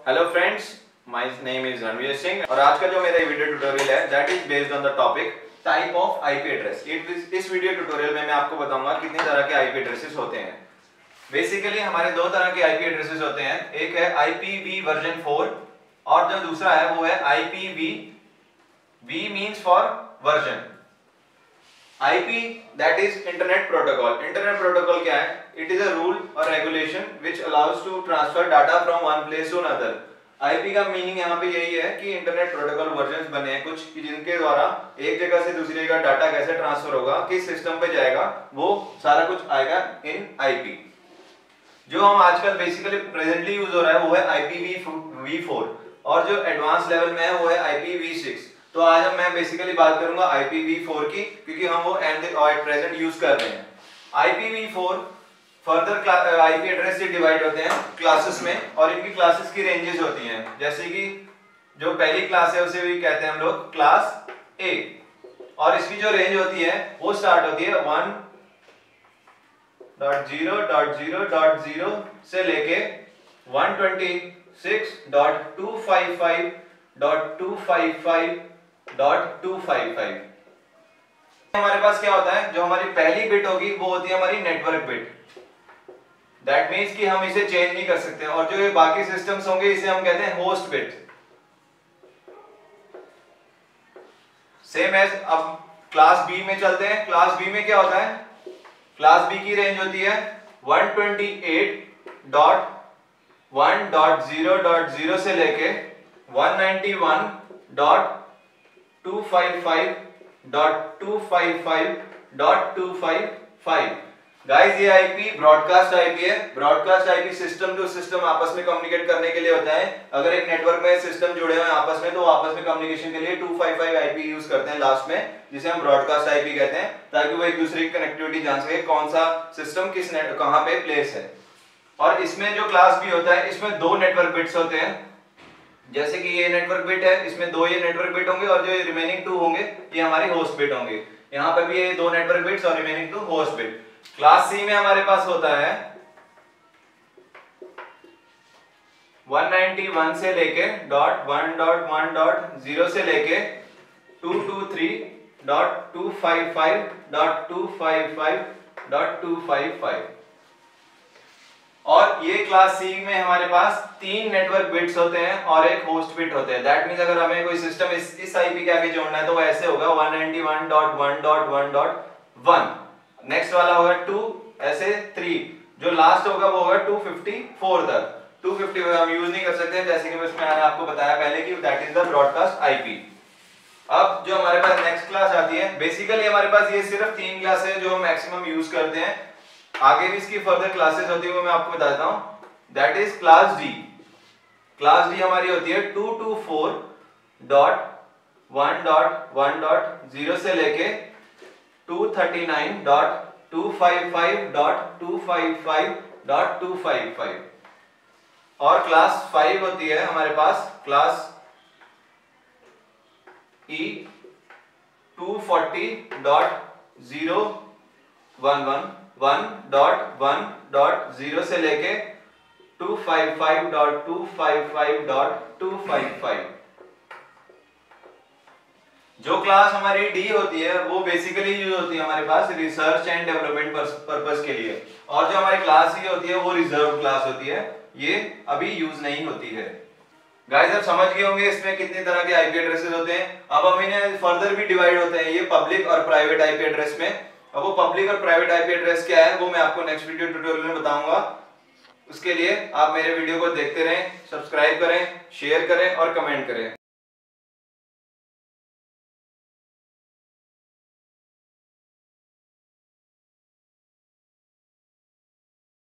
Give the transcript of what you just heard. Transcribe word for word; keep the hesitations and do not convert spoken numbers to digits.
Hello friends, my name is Ranveer Singh और आज का जो मेरा वीडियो ट्यूटोरियल है that is based on the topic type of IP address. इस वीडियो ट्यूटोरियल में मैं आपको बताऊंगा कितने तरह के आईपी एड्रेसेस होते हैं। बेसिकली हमारे दो तरह के आईपी एड्रेसेस होते हैं, एक है I P V version four और जो दूसरा है वो है I P V, V means for version. I P that is Internet Protocol. Internet Protocol क्या है? It is a rule or regulation which allows to transfer data from one place to another. I P का meaning यहाँ पे यही है कि internet protocol versions बने हैं कुछ कि जिनके द्वारा एक जगह से दूसरी जगह डाटा कैसे ट्रांसफर होगा, किस सिस्टम पे जाएगा, वो सारा कुछ आएगा इन I P। जो हम आजकल बेसिकली प्रेजेंटली यूज हो रहा है वो है I P v फोर और जो एडवांस लेवल में है वो है I P v सिक्स। तो आज हम मैं बेसिकली बात करूंगा I P v फोर की, क्योंकि हम वो एट प्रेजेंट यूज कर रहे हैं। I P v four further IP address से डिवाइड होते हैं क्लासेस में और इनकी क्लासेस की रेंजेस होती हैं। जैसे कि जो पहली क्लास है उसे भी कहते हैं हम लोग क्लास ए और इसकी जो रेंज होती है वो स्टार्ट होती है one dot zero dot zero dot zero से लेके one twenty six dot two five five dot two five five dot two five five. हमारे पास क्या होता है, जो हमारी पहली बिट होगी वो होती है हमारी नेटवर्क बिट। दैट मींस कि हम इसे चेंज नहीं कर सकते और जो ये बाकी सिस्टम्स होंगे इसे हम कहते हैं होस्ट बिट। सेम एज अब क्लास बी में चलते हैं। क्लास बी में क्या होता है, क्लास बी की रेंज होती है one twenty eight dot one dot zero dot zero से लेके one ninety one dot two five five dot two five five dot two five five. Guys ये आईपी ब्रॉडकास्ट आईपी है। Broadcast IP system जो system आपस में communicate करने के लिए होता है। अगर एक नेटवर्क में सिस्टम जुड़े हुए हैं आपस में तो आपस में कम्युनिकेशन के लिए two five five IP use करते हैं लास्ट में, जिसे हम ब्रॉडकास्ट आईपी कहते हैं, ताकि वो एक दूसरे की कनेक्टिविटी जान सके कौन सा सिस्टम किस नेट कहां पे प्लेस है। और इसमें जो क्लास बी होता है इसमें दो नेटवर्क बिट्स होते हैं। जैसे कि ये नेटवर्क बिट है, इसमें दो ये नेटवर्क बिट होंगे और जो ये रिमेनिंग टू होंगे ये हमारी होस्ट बिट होंगे। यहाँ पे भी ये दो नेटवर्क बिट्स और remaining two host bit. Class C में हमारे पास होता है वन नाइंटी वन से लेके dot one dot one dot zero से लेके two two three dot two five five dot two five five dot two five five. और ये क्लास सी में हमारे पास तीन नेटवर्क बिट्स होते हैं और एक होस्ट बिट होते हैं। दैट मींस अगर हमें कोई सिस्टम इस इस आईपी के आगे जोड़ना है तो वो ऐसे होगा one ninety one dot one dot one dot one, next वाला होगा टू, ऐसे थ्री, जो लास्ट होगा वो होगा टू फिफ्टी फोर तक। टू फिफ्टी फोर हम यूज नहीं कर सकते, जैसे कि इसमें मैंने आपको बताया पहले कि that is the broadcast IP. अब जो हमारे पास नेक्स्ट क्लास आती है, बेसिकली हमारे पास ये सिर्फ तीन क्लास है जो हम मैक्सिमम यूज करते हैं। आगे भी इसकी फर्दर क्लासेस होती है वो मैं आपको बता देता हूं। That is class D. Class D हमारी होती है two two four dot one dot one dot zero से लेके two thirty nine dot two five five dot two five five dot two five five. और क्लास फाइव होती है हमारे पास class E two forty dot zero one one one dot one dot zero से लेके two five five dot two five five dot two five five. जो class हमारी D होती है वो बेसिकली यूज होती है हमारे पास रिसर्च एंड डेवलपमेंट पर्पस के लिए, और जो हमारी क्लास सी होती है वो रिजर्व क्लास होती है, ये अभी यूज नहीं होती है। गाइस आप समझ गए होंगे इसमें कितने तरह के आईपी एड्रेसेस होते हैं। अब हम इन्हें फर्दर भी डिवाइड होते हैं ये पब्लिक और प्राइवेट आईपी एड्रेस में। अब वो पब्लिक और प्राइवेट आईपी एड्रेस क्या है वो मैं आपको नेक्स्ट वीडियो ट्यूटोरियल में बताऊंगा। उसके लिए आप मेरे वीडियो को देखते रहें, सब्सक्राइब करें, शेयर करें और कमेंट करें।